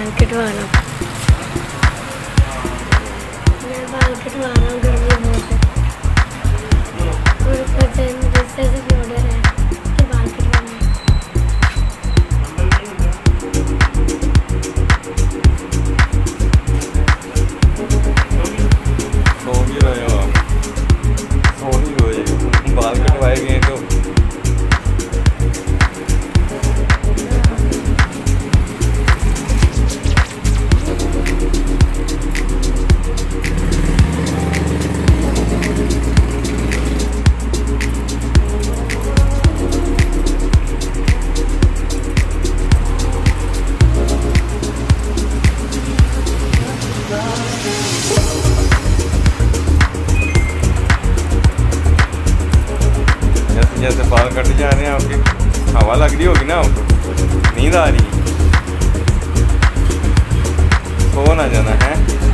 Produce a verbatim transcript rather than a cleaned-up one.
बाल कटवा रहा हूँ। मैं बाल कटवा रहा हूँ, गर्मी बहुत है और ऊपर से गुस्से से भी ऑर्डर है कि बाल कटवाने। सो भी रहे हो आप? सो नहीं रहे, बाल कटवाए गए तो जैसे बाल कट जा रहे हैं आपके, हवा लग रही होगी ना आपको, नींद आ रही, सो ना जाना है।